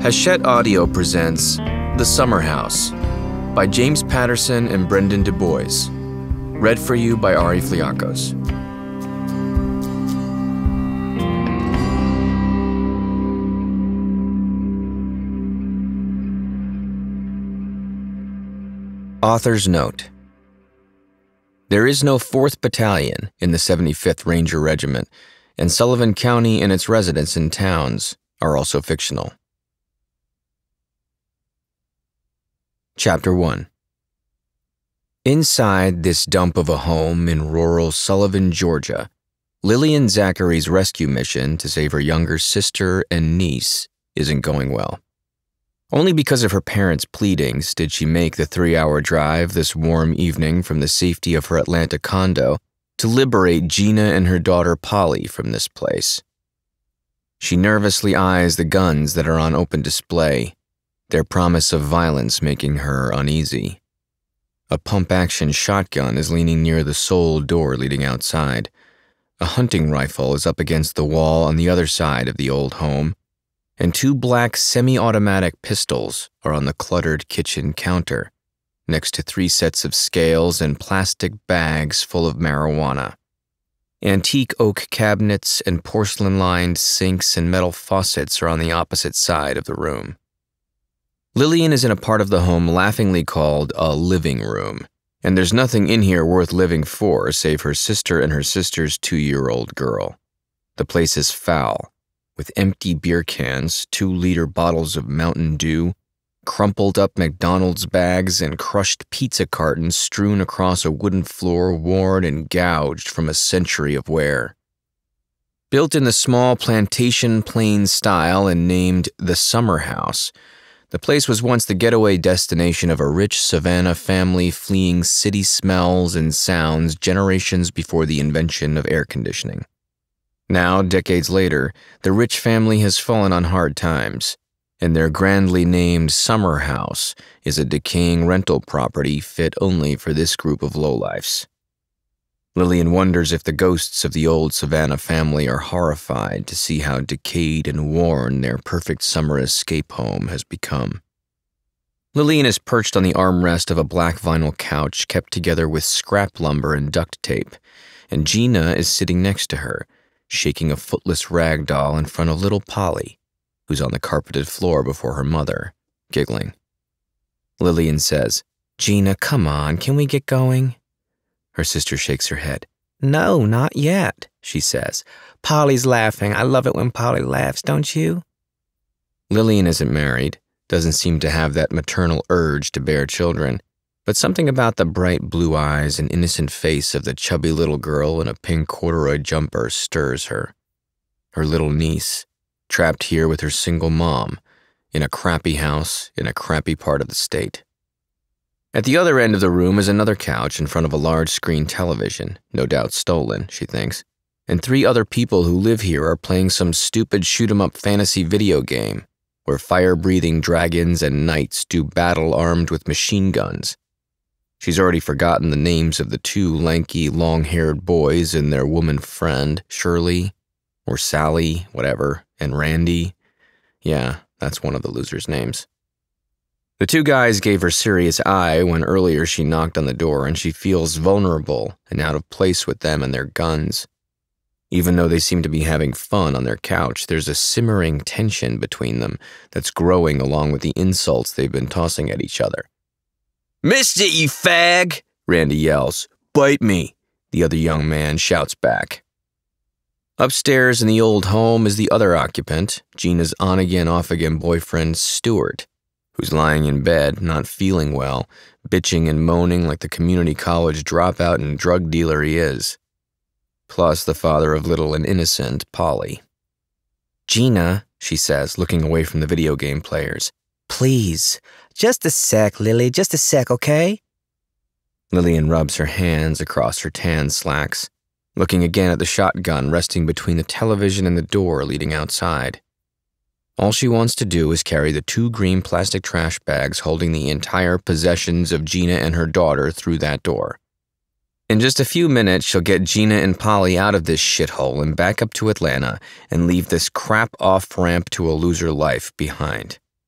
Hachette Audio presents The Summer House by James Patterson and Brendan DuBois. Read for you by Ari Fliakos. Author's Note: There is no 4th Battalion in the 75th Ranger Regiment, and Sullivan County and its residents and towns are also fictional. Chapter 1. Inside this dump of a home in rural Sullivan, Georgia, Lillian Zachary's rescue mission to save her younger sister and niece isn't going well. Only because of her parents' pleadings did she make the 3-hour drive this warm evening from the safety of her Atlanta condo to liberate Gina and her daughter Polly from this place. She nervously eyes the guns that are on open display, their promise of violence making her uneasy. A pump-action shotgun is leaning near the sole door leading outside. A hunting rifle is up against the wall on the other side of the old home, and 2 black semi-automatic pistols are on the cluttered kitchen counter, next to 3 sets of scales and plastic bags full of marijuana. Antique oak cabinets and porcelain-lined sinks and metal faucets are on the opposite side of the room. Lillian is in a part of the home laughingly called a living room, and there's nothing in here worth living for save her sister and her sister's 2-year-old girl. The place is foul, with empty beer cans, 2-liter bottles of Mountain Dew, crumpled up McDonald's bags, and crushed pizza cartons strewn across a wooden floor worn and gouged from a century of wear. Built in the small plantation plain style and named the Summer House, the place was once the getaway destination of a rich Savannah family fleeing city smells and sounds generations before the invention of air conditioning. Now, decades later, the rich family has fallen on hard times, and their grandly named Summer House is a decaying rental property fit only for this group of lowlifes. Lillian wonders if the ghosts of the old Savannah family are horrified to see how decayed and worn their perfect summer escape home has become. Lillian is perched on the armrest of a black vinyl couch kept together with scrap lumber and duct tape, and Gina is sitting next to her, shaking a footless rag doll in front of little Polly, who's on the carpeted floor before her mother, giggling. Lillian says, "Gina, come on, can we get going?" Her sister shakes her head. "No, not yet," she says. "Polly's laughing. I love it when Polly laughs, don't you?" Lillian isn't married, doesn't seem to have that maternal urge to bear children, but something about the bright blue eyes and innocent face of the chubby little girl in a pink corduroy jumper stirs her. Her little niece, trapped here with her single mom, in a crappy house in a crappy part of the state. At the other end of the room is another couch in front of a large-screen television, no doubt stolen, she thinks, and 3 other people who live here are playing some stupid shoot-'em-up fantasy video game, where fire-breathing dragons and knights do battle armed with machine guns. She's already forgotten the names of the 2 lanky, long-haired boys and their woman friend, Shirley, or Sally, whatever, and Randy. Yeah, that's one of the losers' names. The 2 guys gave her serious eye when earlier she knocked on the door, and she feels vulnerable and out of place with them and their guns. Even though they seem to be having fun on their couch, there's a simmering tension between them that's growing along with the insults they've been tossing at each other. "Missed it, you fag!" Randy yells. "Bite me!" the other young man shouts back. Upstairs in the old home is the other occupant, Gina's on-again, off-again boyfriend, Stuart, who's lying in bed, not feeling well, bitching and moaning like the community college dropout and drug dealer he is. Plus the father of little and innocent Polly. "Gina," she says, looking away from the video game players. "Please, just a sec, Lily, just a sec, okay?" Lillian rubs her hands across her tan slacks, looking again at the shotgun resting between the television and the door leading outside. All she wants to do is carry the 2 green plastic trash bags holding the entire possessions of Gina and her daughter through that door. In just a few minutes, she'll get Gina and Polly out of this shithole and back up to Atlanta and leave this crap off-ramp to a loser life behind.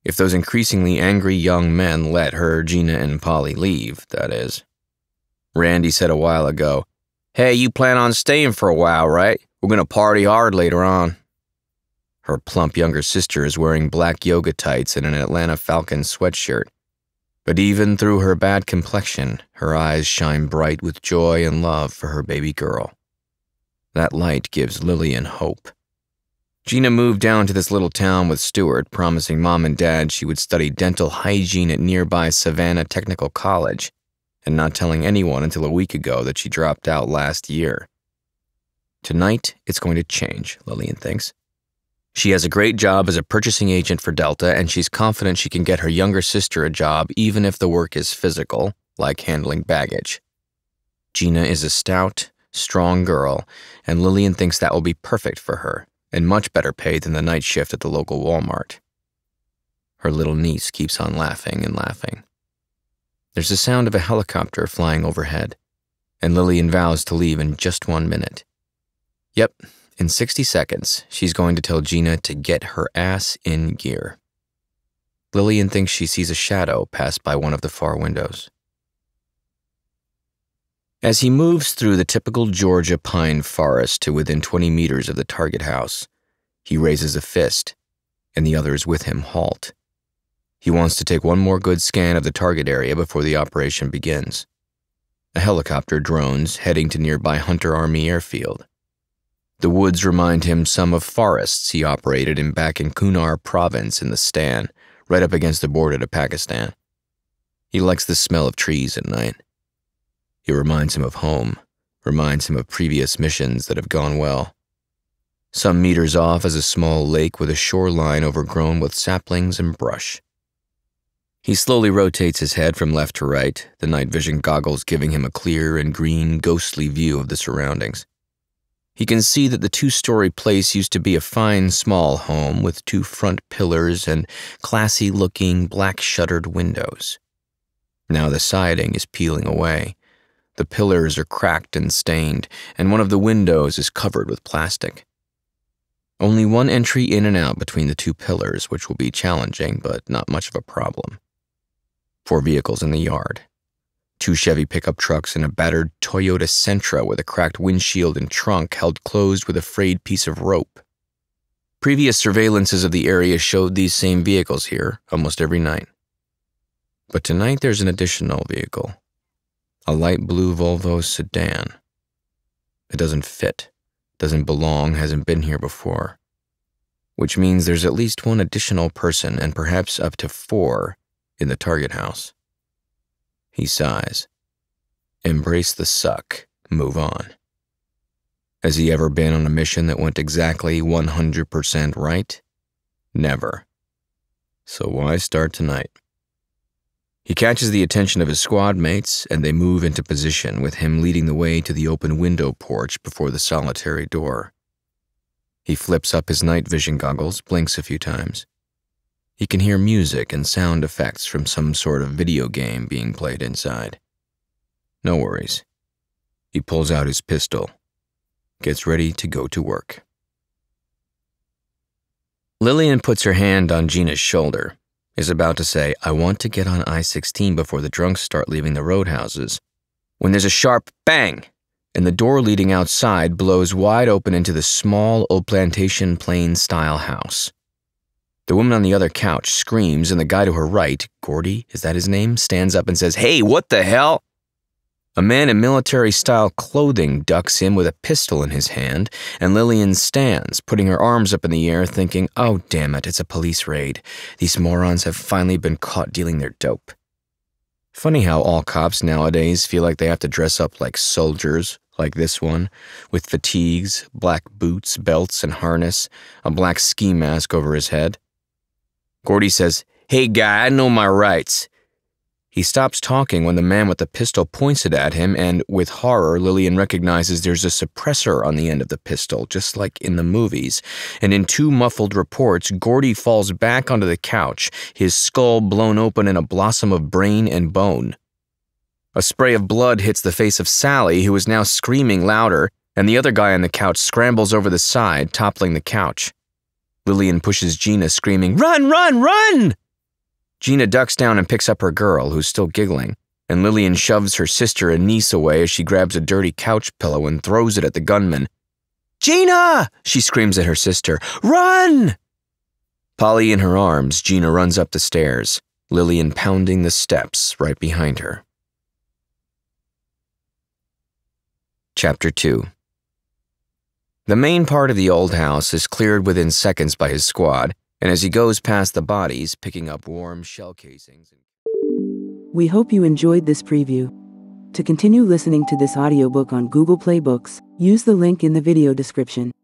If those increasingly angry young men let her, Gina, and Polly leave, that is. Randy said a while ago, "Hey, you plan on staying for a while, right? We're gonna party hard later on." Her plump younger sister is wearing black yoga tights and an Atlanta Falcons sweatshirt. But even through her bad complexion, her eyes shine bright with joy and love for her baby girl. That light gives Lillian hope. Gina moved down to this little town with Stuart, promising Mom and Dad she would study dental hygiene at nearby Savannah Technical College, and not telling anyone until a week ago that she dropped out last year. Tonight, it's going to change, Lillian thinks. She has a great job as a purchasing agent for Delta, and she's confident she can get her younger sister a job even if the work is physical, like handling baggage. Gina is a stout, strong girl, and Lillian thinks that will be perfect for her, and much better paid than the night shift at the local Walmart. Her little niece keeps on laughing and laughing. There's the sound of a helicopter flying overhead, and Lillian vows to leave in just 1 minute. Yep. In 60 seconds, she's going to tell Gina to get her ass in gear. Lillian thinks she sees a shadow pass by one of the far windows. As he moves through the typical Georgia pine forest to within 20 meters of the target house, he raises a fist, and the others with him halt. He wants to take one more good scan of the target area before the operation begins. A helicopter drones, heading to nearby Hunter Army Airfield. The woods remind him some of forests he operated in back in Kunar province in the Stan, right up against the border to Pakistan. He likes the smell of trees at night. It reminds him of home, reminds him of previous missions that have gone well. Some meters off is a small lake with a shoreline overgrown with saplings and brush. He slowly rotates his head from left to right, the night vision goggles giving him a clear and green, ghostly view of the surroundings. He can see that the 2-story place used to be a fine, small home with 2 front pillars and classy-looking, black-shuttered windows. Now the siding is peeling away. The pillars are cracked and stained, and one of the windows is covered with plastic. Only one entry in and out between the 2 pillars, which will be challenging, but not much of a problem. 4 vehicles in the yard. 2 Chevy pickup trucks and a battered Toyota Sentra with a cracked windshield and trunk held closed with a frayed piece of rope. Previous surveillances of the area showed these same vehicles here almost every night. But tonight there's an additional vehicle. A light blue Volvo sedan. It doesn't fit, doesn't belong, hasn't been here before. Which means there's at least 1 additional person and perhaps up to 4 in the target house. He sighs. Embrace the suck. Move on. Has he ever been on a mission that went exactly 100% right? Never. So why start tonight? He catches the attention of his squad mates, and they move into position, with him leading the way to the open window porch before the solitary door. He flips up his night vision goggles, blinks a few times. He can hear music and sound effects from some sort of video game being played inside. No worries. He pulls out his pistol, gets ready to go to work. Lillian puts her hand on Gina's shoulder, is about to say, "I want to get on I-16 before the drunks start leaving the roadhouses," when there's a sharp bang, and the door leading outside blows wide open into the small old plantation plain-style house. The woman on the other couch screams, and the guy to her right, Gordy, is that his name, stands up and says, "Hey, what the hell?" A man in military-style clothing ducks in with a pistol in his hand, and Lillian stands, putting her arms up in the air, thinking, "Oh, damn it, it's a police raid. These morons have finally been caught dealing their dope." Funny how all cops nowadays feel like they have to dress up like soldiers, like this one, with fatigues, black boots, belts, and harness, a black ski mask over his head. Gordy says, "Hey guy, I know my rights." He stops talking when the man with the pistol points it at him, and with horror, Lillian recognizes there's a suppressor on the end of the pistol, just like in the movies. And in 2 muffled reports, Gordy falls back onto the couch, his skull blown open in a blossom of brain and bone. A spray of blood hits the face of Sally, who is now screaming louder, and the other guy on the couch scrambles over the side, toppling the couch. Lillian pushes Gina, screaming, "Run, run, run!" Gina ducks down and picks up her girl, who's still giggling, and Lillian shoves her sister and niece away as she grabs a dirty couch pillow and throws it at the gunman. "Gina!" she screams at her sister. "Run!" Polly in her arms, Gina runs up the stairs, Lillian pounding the steps right behind her. Chapter 2. The main part of the old house is cleared within seconds by his squad, and as he goes past the bodies, picking up warm shell casings. We hope you enjoyed this preview. To continue listening to this audiobook on Google Play Books, use the link in the video description.